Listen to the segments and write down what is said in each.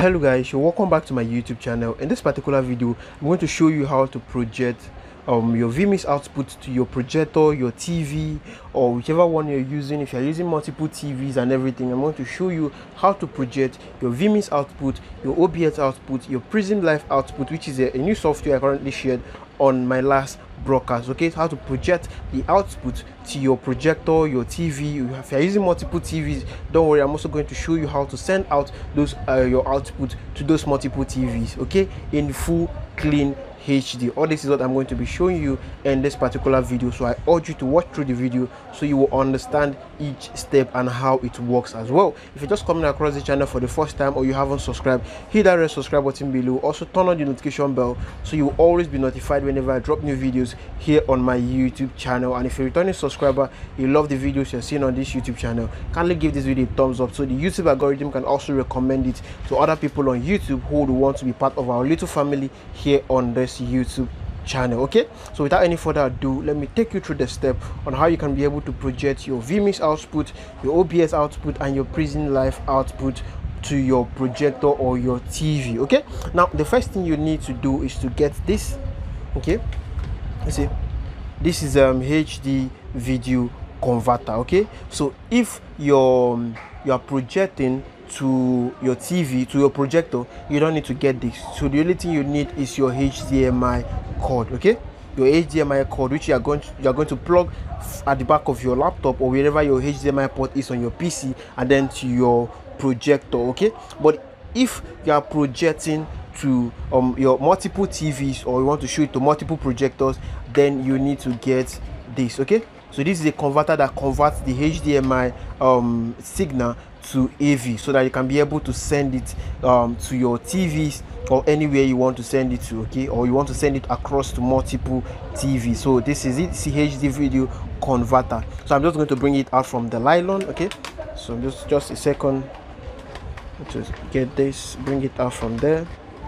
Hello guys, so welcome back to my YouTube channel. In this particular video, I'm going to show you how to project your vMix output to your projector, your TV, or whichever one you're using. If you're using multiple TVs and everything, I'm going to show you how to project your vMix output, your OBS output, your Prism Live output, which is a new software I currently shared on my last broadcast. Okay, how to project the output to your projector, your TV. If you're using multiple TVs, don't worry, I'm also going to show you how to send out those your output to those multiple TVs, okay, in full clean HD. All this is what I'm going to be showing you in this particular video, so I urge you to watch through the video so you will understand each step and how it works as well. If you're just coming across the channel for the first time or you haven't subscribed, hit that red subscribe button below. Also turn on the notification bell so you will always be notified whenever I drop new videos here on my YouTube channel. And if you're a returning subscriber, you love the videos you're seeing on this YouTube channel, kindly give this video a thumbs up so the YouTube algorithm can also recommend it to other people on YouTube who would want to be part of our little family here on this YouTube channel. Okay, so without any further ado, let me take you through the step on how you can be able to project your vMix output, your OBS output, and your Prism Live output to your projector or your TV. Okay, now the first thing you need to do is to get this. Okay, you see, this is HD video converter. Okay, so if you are projecting to your TV, to your projector, you don't need to get this. So the only thing you need is your HDMI cord. Okay, your HDMI cord, which you are going to plug at the back of your laptop or wherever your HDMI port is on your PC, and then to your projector. Okay, but if you are projecting to your multiple TVs, or you want to show it to multiple projectors, then you need to get this. Okay, so this is a converter that converts the HDMI signal to AV, so that you can be able to send it to your TVs or anywhere you want to send it to. Okay, or you want to send it across to multiple TVs. So this is it. It's a HD video converter. So I'm just going to bring it out from the nylon. Okay, so just a second to get this, bring it out from there,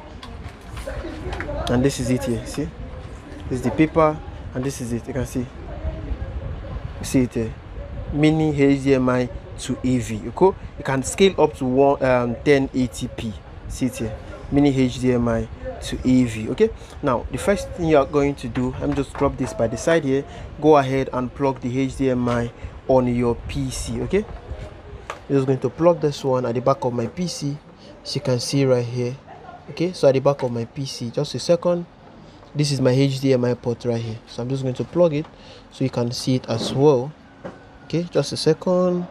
and this is it here. See, this is the paper and this is it. You can see it here, mini HDMI to AV. Okay, you can scale up to 1080p. See it here, mini HDMI to AV. Okay, now the first thing you are going to do, let me just drop this by the side here. Go ahead and plug the HDMI on your PC. Okay, I'm just going to plug this one at the back of my PC, as you can see right here. Okay, so at the back of my PC, just a second, this is my HDMI port right here, so I'm just going to plug it so you can see it as well. Okay, just a second.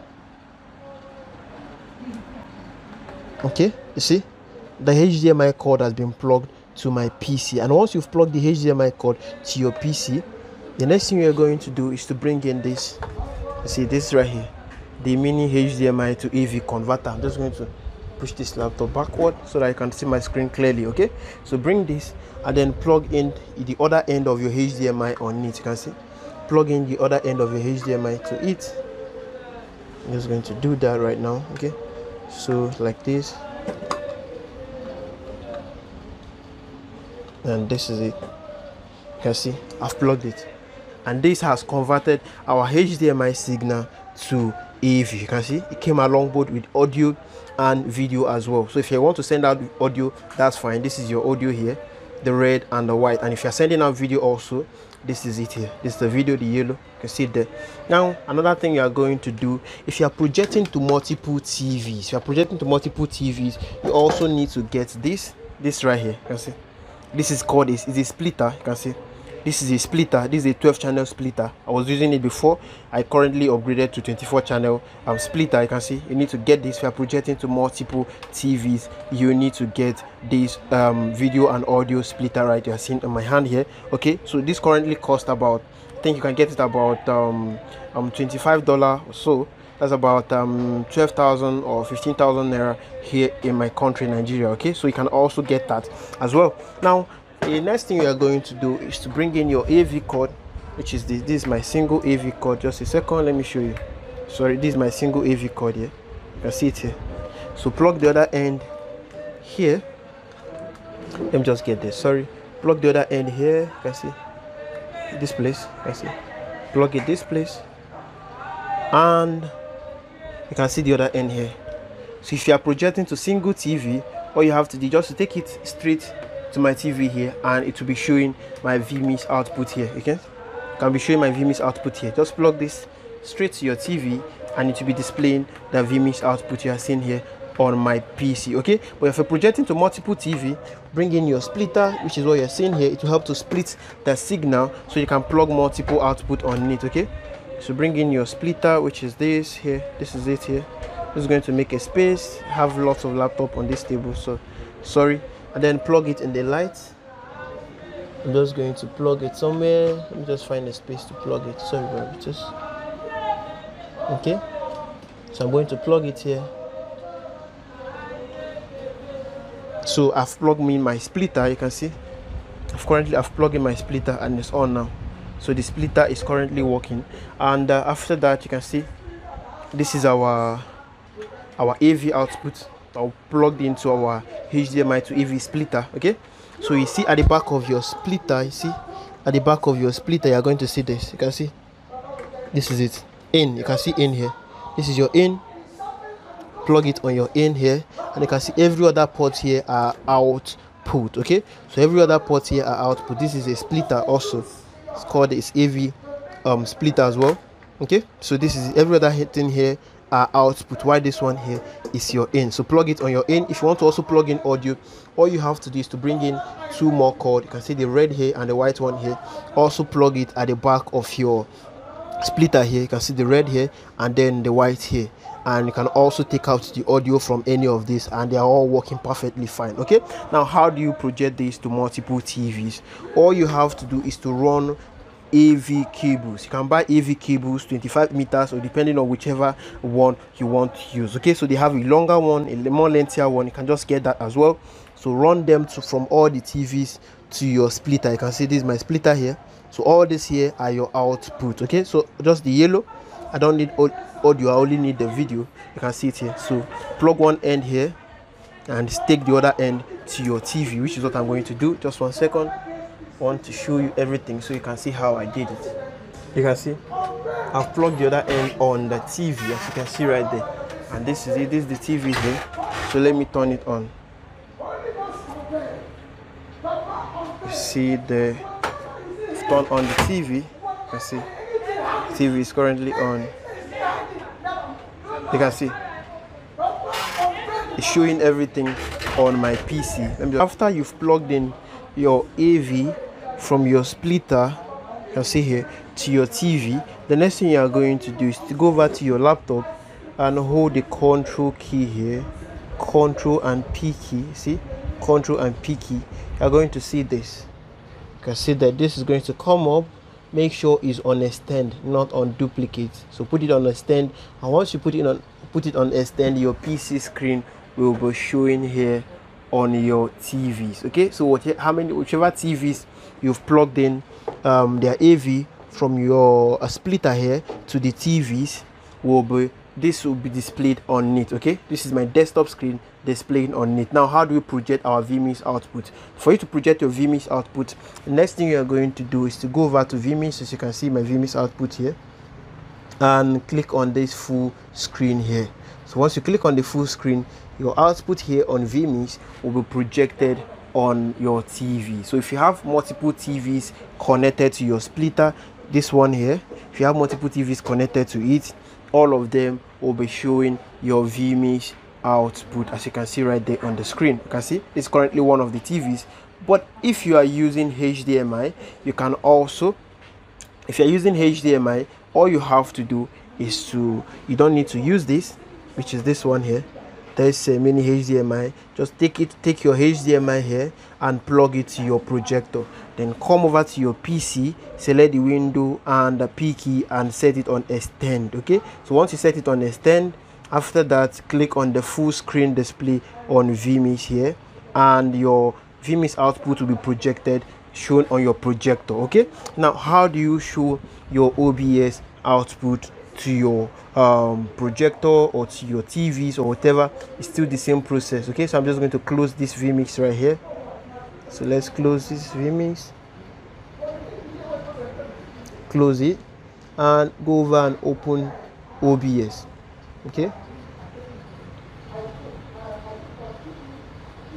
Okay, you see the HDMI cord has been plugged to my PC, and once you've plugged the HDMI cord to your PC, the next thing you're going to do is to bring in this. You see this right here, the mini HDMI to AV converter. I'm just going to push this laptop backward so that I can see my screen clearly. Okay, so bring this and then plug in the other end of your HDMI on it. You can see, plug in the other end of your HDMI to it. I'm just going to do that right now. Okay, so like this, and this is it. You can see I've plugged it, and this has converted our HDMI signal to AV. You can see it came along both with audio and video as well. So if you want to send out audio, that's fine. This is your audio here, the red and the white. And if you're sending out video also, this is it here. This is the video, the yellow. You can see it there. Now another thing you are going to do, if you are projecting to multiple TVs, you also need to get this right here. You can see this is called is a splitter. You can see this is a splitter. This is a 12 channel splitter. I was using it before. I currently upgraded to 24 channel splitter. You can see you need to get this. If you are projecting to multiple TVs, you need to get this video and audio splitter right. You are seeing on my hand here. Okay, so this currently costs about, I think you can get it about $25 or so. That's about 12,000 or 15,000 naira here in my country, Nigeria. Okay, so you can also get that as well. Now the next thing you are going to do is to bring in your AV cord, which is this is my single AV cord. Just a second, let me show you. Sorry, this is my single AV cord here. You can see it here. So plug the other end here. Let me just get this. Sorry, plug the other end here. You can see this place. You can see, plug it this place, and you can see the other end here. So if you are projecting to single TV all you have to do just to take it straight to my TV here, and it will be showing my vMix output here. Okay, can be showing my vMix output here. Just plug this straight to your TV and it will be displaying the vMix output you are seeing here on my PC. Okay, but if you're projecting to multiple TV, bring in your splitter, which is what you're seeing here. It will help to split the signal so you can plug multiple output on it. Okay, so bring in your splitter, which is this here. This is it here. This is going to make a space. Have lots of laptop on this table, so sorry. And then plug it in the light. I'm just going to plug it somewhere. Let me just find a space to plug it. Sorry about this. Okay, so I'm going to plug it here. So I've plugged in my splitter. You can see I've plugged in my splitter and it's on now. So the splitter is currently working, and after that you can see this is our AV output. I'll plugged into our HDMI to AV splitter. Okay, so you see at the back of your splitter, you are going to see this. You can see this is it. In, you can see in here. This is your in. Plug it on your in here, and you can see every other port here are output. Okay, so every other port here are output. This is a splitter also. It's called this AV splitter as well. Okay, so this is every other thing here are output, while this one here is your in. So plug it on your in. If you want to also plug in audio, all you have to do is to bring in two more cords. You can see the red here and the white one here. Also plug it at the back of your splitter here. You can see the red here and then the white here, and you can also take out the audio from any of these, and they are all working perfectly fine. Okay, now how do you project this to multiple TVs? All you have to do is to run AV cables. You can buy AV cables 25 meters, or depending on whichever one you want to use. Okay, so they have a longer one, a more lengthier one. You can just get that as well. So run them from all the TVs to your splitter. You can see this is my splitter here. So all this here are your output. Okay, so just the yellow, I don't need audio, I only need the video. You can see it here. So plug one end here and stick the other end to your TV, which is what I'm going to do. Just 1 second. I want to show you everything so you can see how I did it. You can see I've plugged the other end on the TV, as you can see right there, and this is it. This is the TV here. So let me turn it on. You see the turn on the TV. You can see TV is currently on. You can see it's showing everything on my PC. After you've plugged in your AV from your splitter, you can see here, to your TV, the next thing you are going to do is to go over to your laptop and hold the control key here, control and P key. See, control and P key. You are going to see this. You can see that this is going to come up. Make sure it's on extend, not on duplicate. So put it on extend, and once you put it on extend, your PC screen will be showing here on your TVs. Okay, so whichever TVs you've plugged in their AV from your splitter here to the TVs this will be displayed on it. Okay, this is my desktop screen displaying on it. Now how do we project our vMix output? For you to project your vMix output, the next thing you are going to do is to go over to vMix, as you can see my vMix output here, and click on this full screen here. So once you click on the full screen, your output here on vMix will be projected on your TV. So if you have multiple TVs connected to your splitter, this one here, if you have multiple TVs connected to it, all of them will be showing your vMix output, as you can see right there on the screen. You can see it's currently one of the TVs, but if you are using HDMI, you can also, if you're using HDMI, all you have to do is you don't need to use this, which is this one here. There's a mini HDMI. Just take your HDMI here and plug it to your projector. Then come over to your PC, select the window and the P key and set it on extend. Okay, so once you set it on extend, after that click on the full screen display on vMix here, and your vMix output will be projected, shown on your projector. Okay, now how do you show your OBS output to your projector or to your TVs or whatever? It's still the same process. Okay, so I'm just going to close this vMix right here. So let's close this vMix, close it, and go over and open OBS. Okay,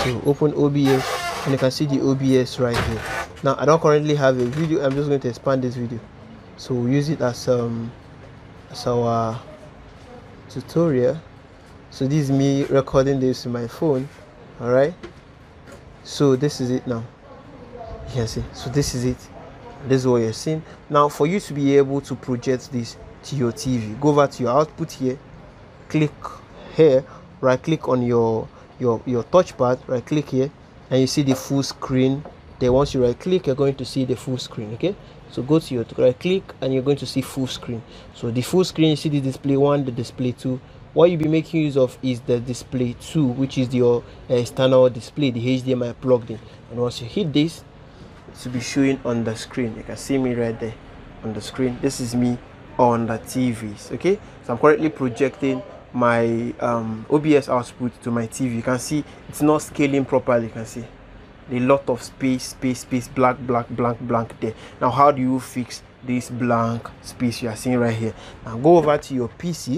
So open OBS, and you can see the OBS right here. Now I don't currently have a video. I'm just going to expand this video, so we'll use it as our tutorial. So this is me recording this with my phone. All right, so this is it now. You can see, so this is it. This is what you're seeing. Now for you to be able to project this to your TV, go over to your output here, click here, right click on your touchpad, right click here, and you see the full screen there. Once you right click, you're going to see the full screen. Okay, so go to your right click and you're going to see full screen. So the full screen, you see the display 1, the display 2. What you'll be making use of is the display 2, which is your external display, the HDMI plugged in. And once you hit this, to be showing on the screen. You can see me right there on the screen. This is me on the TVs. Okay, so I'm currently projecting my OBS output to my TV. You can see it's not scaling properly. You can see a lot of space, blank there. Now how do you fix this blank space you are seeing right here? Now go over to your PC,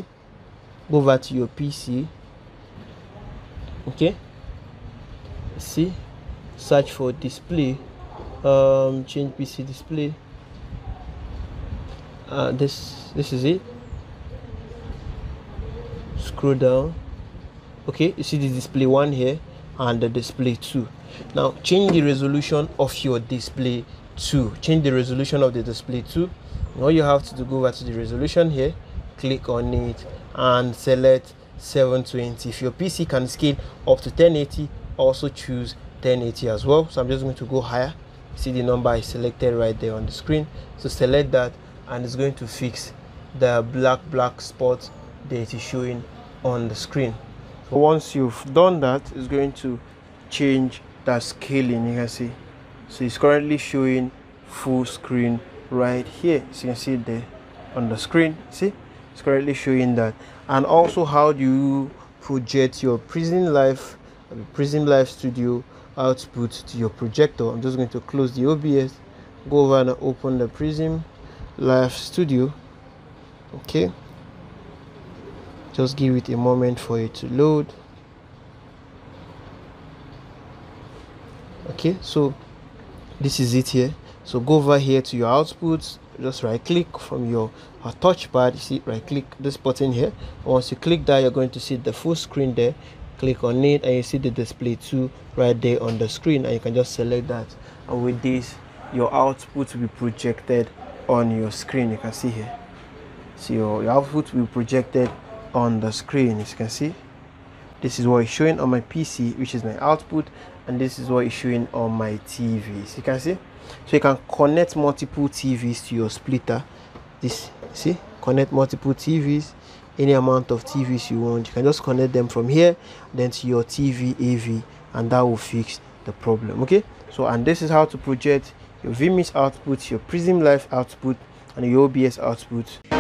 okay, see, search for display, change PC display. This is it. Scroll down. Okay, you see the display 1 here and the display 2. Now change the resolution of your display 2. Change the resolution of the display 2. All you have to do, go over to the resolution here, click on it and select 720. If your PC can scale up to 1080, also choose 1080 as well. So I'm just going to go higher. See the number I selected right there on the screen. So select that, and it's going to fix the black spot that it is showing on the screen. So once you've done that, it's going to change the scaling. You can see, so it's currently showing full screen right here. So you can see it there on the screen. See, it's currently showing that. And also, how do you project your Prism Live Studio output to your projector? I'm just going to close the OBS, go over and open the Prism Live Studio. Okay, just give it a moment for it to load. Okay, so this is it here. So go over here to your outputs, just right click from your touchpad. You see, right click this button here. Once you click that, you're going to see the full screen there. Click on it and you see the display 2 right there on the screen, and you can just select that, and with this your output will be projected on your screen. You can see here, so your output will be projected on the screen. As you can see, this is what is showing on my PC, which is my output, and this is what is showing on my TVs. You can see, so you can connect multiple TVs to your splitter. This, see, connect multiple TVs, any amount of TVs you want. You can just connect them from here then to your TV AV, and that will fix the problem. Okay, so and this is how to project your vMix output, your Prism Live output, and your OBS output